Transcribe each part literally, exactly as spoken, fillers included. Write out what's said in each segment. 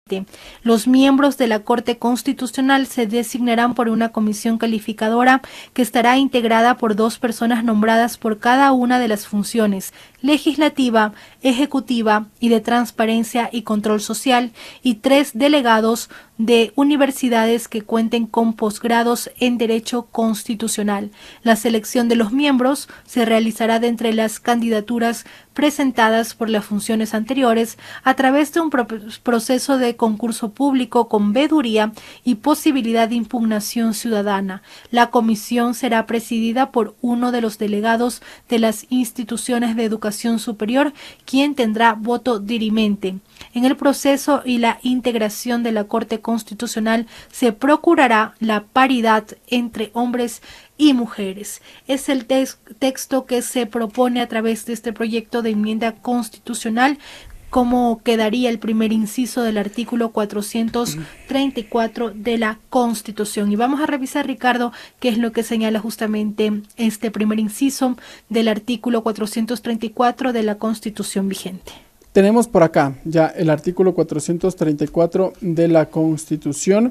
Los miembros de la Corte Constitucional se designarán por una comisión calificadora que estará integrada por dos personas nombradas por cada una de las funciones legislativa, ejecutiva y de transparencia y control social, y tres delegados de universidades que cuenten con posgrados en Derecho Constitucional. La selección de los miembros se realizará de entre las candidaturas presentadas por las funciones anteriores a través de un proceso de concurso público con veeduría y posibilidad de impugnación ciudadana. La comisión será presidida por uno de los delegados de las instituciones de educación superior, quien tendrá voto dirimente. En el proceso y la integración de la Corte Constitucional se procurará la paridad entre hombres y mujeres. Es el te- texto que se propone a través de este proyecto de enmienda constitucional. ¿Cómo quedaría el primer inciso del artículo cuatrocientos treinta y cuatro de la Constitución? Y vamos a revisar, Ricardo, qué es lo que señala justamente este primer inciso del artículo cuatrocientos treinta y cuatro de la Constitución vigente. Tenemos por acá ya el artículo cuatrocientos treinta y cuatro de la Constitución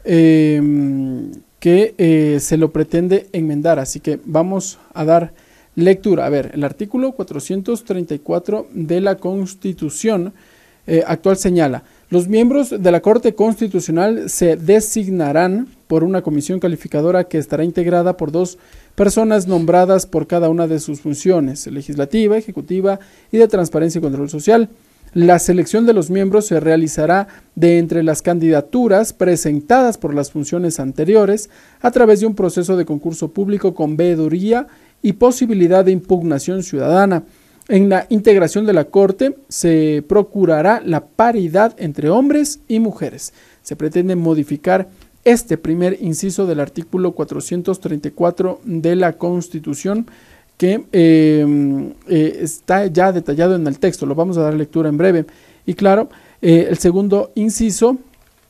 eh, que eh, se lo pretende enmendar, así que vamos a dar lectura. A ver, el artículo cuatrocientos treinta y cuatro de la Constitución eh, actual señala: los miembros de la Corte Constitucional se designarán por una comisión calificadora que estará integrada por dos personas nombradas por cada una de sus funciones, legislativa, ejecutiva y de transparencia y control social. La selección de los miembros se realizará de entre las candidaturas presentadas por las funciones anteriores a través de un proceso de concurso público con veeduría y posibilidad de impugnación ciudadana. En la integración de la Corte se procurará la paridad entre hombres y mujeres. Se pretende modificar este primer inciso del artículo cuatrocientos treinta y cuatro de la Constitución que eh, eh, está ya detallado en el texto. Lo vamos a dar lectura en breve. Y claro, eh, el segundo inciso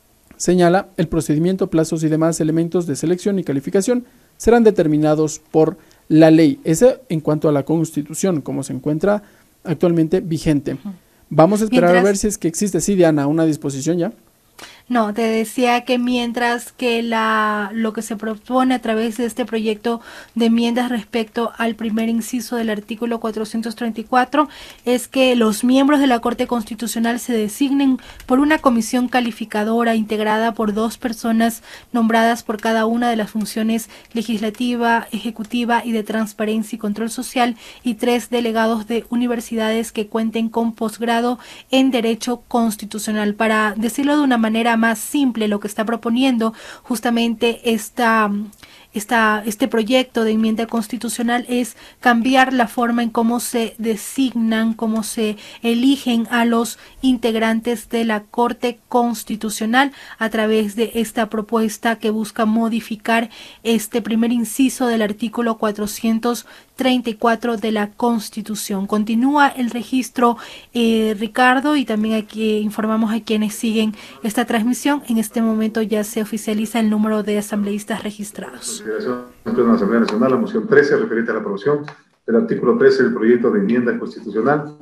señala: el procedimiento, plazos y demás elementos de selección y calificación serán determinados por la ley. Ese en cuanto a la Constitución, como se encuentra actualmente vigente. Vamos a esperar Mientras... a ver si es que existe, sí, Diana, una disposición ya. No, te decía que mientras que la lo que se propone a través de este proyecto de enmiendas respecto al primer inciso del artículo cuatrocientos treinta y cuatro es que los miembros de la Corte Constitucional se designen por una comisión calificadora integrada por dos personas nombradas por cada una de las funciones legislativa, ejecutiva y de transparencia y control social, y tres delegados de universidades que cuenten con posgrado en Derecho Constitucional. Para decirlo de una manera más simple, lo que está proponiendo justamente esta, esta, este proyecto de enmienda constitucional es cambiar la forma en cómo se designan, cómo se eligen a los integrantes de la Corte Constitucional a través de esta propuesta que busca modificar este primer inciso del artículo cuatrocientos treinta y cuatro de la Constitución. Continúa el registro, eh, Ricardo, y también aquí informamos a quienes siguen esta transmisión. En este momento ya se oficializa el número de asambleístas registrados. Consideración de la Asamblea Nacional, la moción trece referente a la aprobación del artículo trece del proyecto de enmienda constitucional,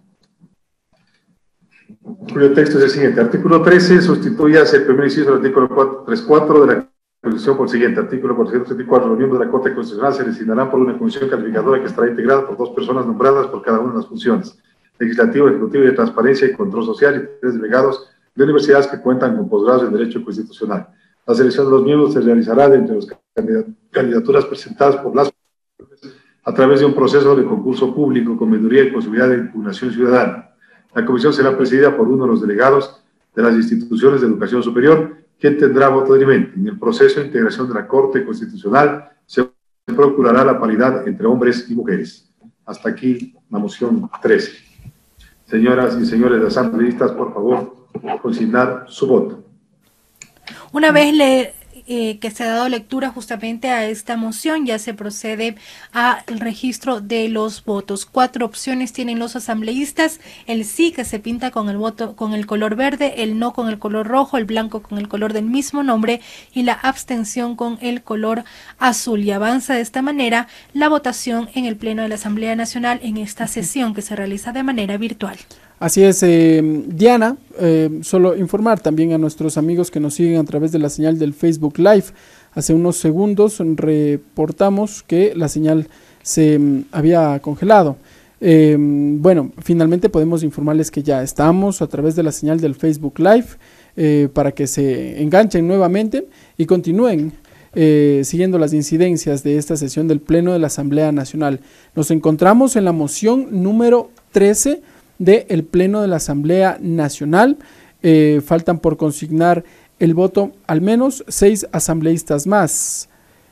cuyo texto es el siguiente. Artículo trece, sustituyase el primer inciso del artículo cuatrocientos treinta y cuatro de la Constitución por el siguiente. Artículo cuatrocientos treinta y cuatro. Los miembros de la Corte Constitucional se designarán por una comisión calificadora que estará integrada por dos personas nombradas por cada una de las funciones legislativa, ejecutiva y de transparencia y control social, y tres delegados de universidades que cuentan con posgrados en Derecho Constitucional. La selección de los miembros se realizará de entre las candidaturas presentadas por las a través de un proceso de concurso público con veeduría y posibilidad de impugnación ciudadana. La comisión será presidida por uno de los delegados de las instituciones de educación superior, quien tendrá voto dirimente. En el proceso de integración de la Corte Constitucional se procurará la paridad entre hombres y mujeres. Hasta aquí la moción trece. Señoras y señores asambleístas, por favor, consignar su voto. Una vez le, eh, que se ha dado lectura justamente a esta moción, ya se procede al registro de los votos. Cuatro opciones tienen los asambleístas: el sí, que se pinta con el voto con el color verde, el no con el color rojo, el blanco con el color del mismo nombre y la abstención con el color azul. Y avanza de esta manera la votación en el Pleno de la Asamblea Nacional en esta sesión que se realiza de manera virtual. Así es, eh, Diana, eh, solo informar también a nuestros amigos que nos siguen a través de la señal del Facebook Live. Hace unos segundos reportamos que la señal se um, había congelado. Eh, bueno, finalmente podemos informarles que ya estamos a través de la señal del Facebook Live eh, para que se enganchen nuevamente y continúen eh, siguiendo las incidencias de esta sesión del Pleno de la Asamblea Nacional. Nos encontramos en la moción número trece del Pleno de la Asamblea Nacional. Eh, faltan por consignar el voto al menos seis asambleístas más.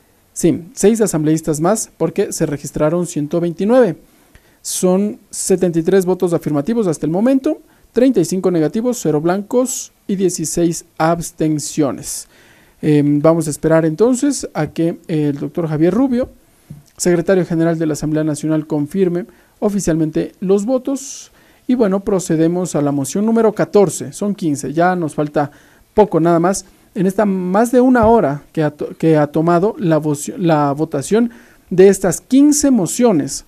Sí, seis asambleístas más porque se registraron ciento veintinueve. Son setenta y tres votos afirmativos hasta el momento, treinta y cinco negativos, cero blancos y dieciséis abstenciones. Eh, vamos a esperar entonces a que el doctor Javier Rubio, secretario general de la Asamblea Nacional, confirme oficialmente los votos. Y bueno, procedemos a la moción número catorce, son quince, ya nos falta poco nada más. En esta más de una hora que ha, que ha tomado la, la votación de estas quince mociones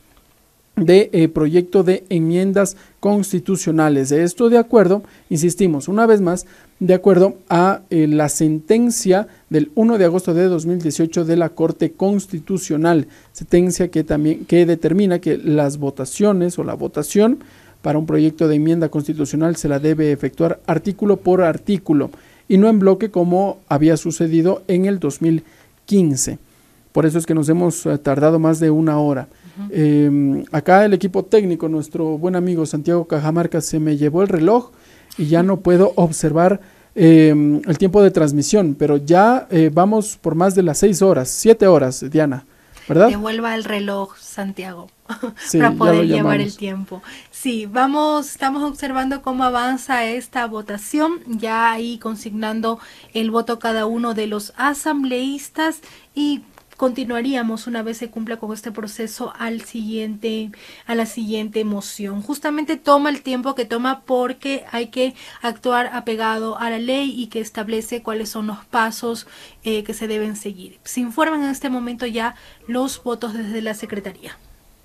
de eh, proyecto de enmiendas constitucionales. De esto de acuerdo, insistimos una vez más, de acuerdo a eh, la sentencia del primero de agosto de dos mil dieciocho de la Corte Constitucional, sentencia que también que determina que las votaciones o la votación para un proyecto de enmienda constitucional se la debe efectuar artículo por artículo y no en bloque como había sucedido en el dos mil quince. Por eso es que nos hemos eh, tardado más de una hora. Uh-huh. Eh, acá el equipo técnico, nuestro buen amigo Santiago Cajamarca, se me llevó el reloj y ya no puedo observar eh, el tiempo de transmisión, pero ya eh, vamos por más de las seis horas, siete horas, Diana, ¿verdad? Devuelva el reloj, Santiago, sí, para poder llevar el tiempo. Sí, vamos, estamos observando cómo avanza esta votación, ya ahí consignando el voto cada uno de los asambleístas y continuaríamos una vez se cumpla con este proceso al siguiente, a la siguiente moción. Justamente toma el tiempo que toma porque hay que actuar apegado a la ley y que establece cuáles son los pasos eh, que se deben seguir. Se informan en este momento ya los votos desde la Secretaría.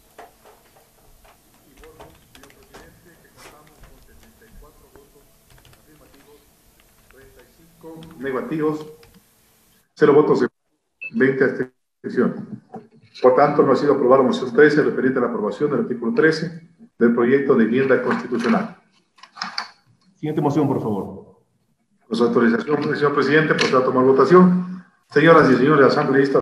Negativos, cero votos, veinte abstenciones. Por tanto, no ha sido aprobada la moción trece referente a la aprobación del artículo trece del proyecto de enmienda constitucional. Siguiente moción, por favor. Con su autorización, señor presidente, proceda a tomar votación. Señoras y señores asambleístas,